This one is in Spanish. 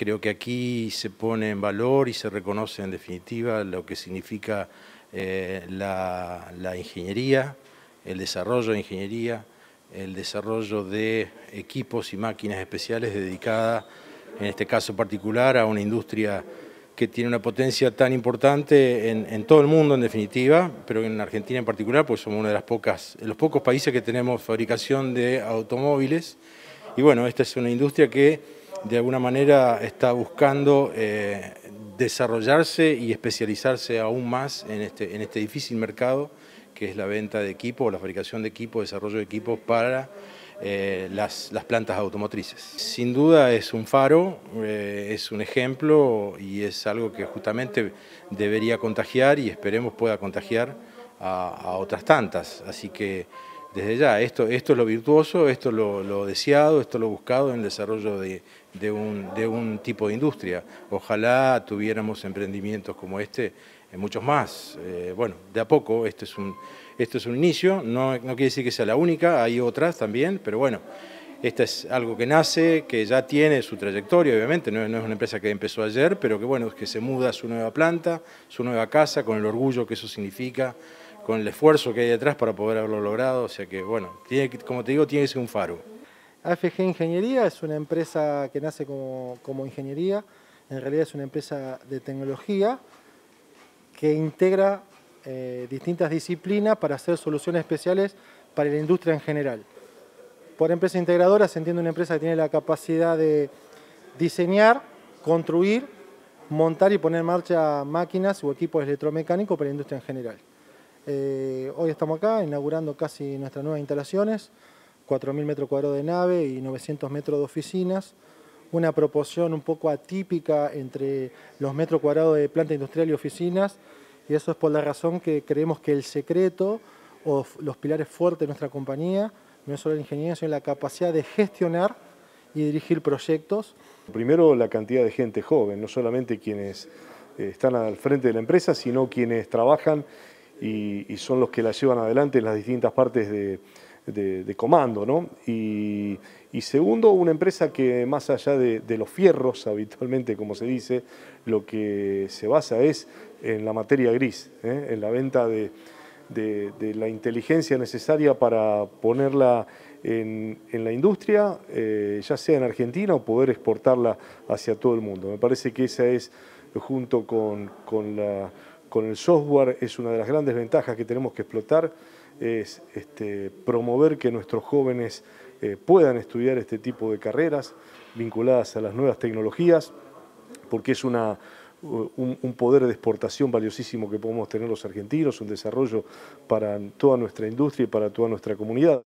Creo que aquí se pone en valor y se reconoce en definitiva lo que significa la ingeniería, el desarrollo de ingeniería, el desarrollo de equipos y máquinas especiales dedicadas, en este caso particular, a una industria que tiene una potencia tan importante en todo el mundo en definitiva, pero en Argentina en particular, pues somos uno de los pocos países que tenemos fabricación de automóviles. Y bueno, esta es una industria que de alguna manera está buscando desarrollarse y especializarse aún más en este difícil mercado que es la venta de equipos, la fabricación de equipos, desarrollo de equipos para las plantas automotrices. Sin duda es un faro, es un ejemplo y es algo que justamente debería contagiar y esperemos pueda contagiar a otras tantas. Así que desde ya, esto es lo virtuoso, esto es lo deseado, esto es lo buscado en el desarrollo de un tipo de industria. Ojalá tuviéramos emprendimientos como este, muchos más. Bueno, de a poco, esto es un inicio, no quiere decir que sea la única, hay otras también, pero bueno, esta es algo que nace, que ya tiene su trayectoria, obviamente, no es una empresa que empezó ayer, pero que bueno, que se muda a su nueva planta, su nueva casa, con el orgullo que eso significa, con el esfuerzo que hay detrás para poder haberlo logrado, o sea que bueno, como te digo, tiene que ser un faro. AFG Ingeniería es una empresa que nace como ingeniería, en realidad es una empresa de tecnología que integra distintas disciplinas para hacer soluciones especiales para la industria en general. Por empresa integradora se entiende una empresa que tiene la capacidad de diseñar, construir, montar y poner en marcha máquinas o equipos electromecánicos para la industria en general. Hoy estamos acá inaugurando casi nuestras nuevas instalaciones, 4.000 metros cuadrados de nave y 900 metros de oficinas, una proporción un poco atípica entre los metros cuadrados de planta industrial y oficinas, y eso es por la razón que creemos que el secreto o los pilares fuertes de nuestra compañía no es solo la ingeniería, sino la capacidad de gestionar y dirigir proyectos. Primero, la cantidad de gente joven, no solamente quienes están al frente de la empresa, sino quienes trabajan y son los que la llevan adelante en las distintas partes de comando, ¿no? Y segundo, una empresa que más allá de los fierros, habitualmente como se dice, lo que se basa es en la materia gris, en la venta de la inteligencia necesaria para ponerla en la industria, ya sea en Argentina o poder exportarla hacia todo el mundo. Me parece que esa es, junto con el software, es una de las grandes ventajas que tenemos que explotar, es promover que nuestros jóvenes puedan estudiar este tipo de carreras vinculadas a las nuevas tecnologías, porque es un poder de exportación valiosísimo que podemos tener los argentinos, un desarrollo para toda nuestra industria y para toda nuestra comunidad.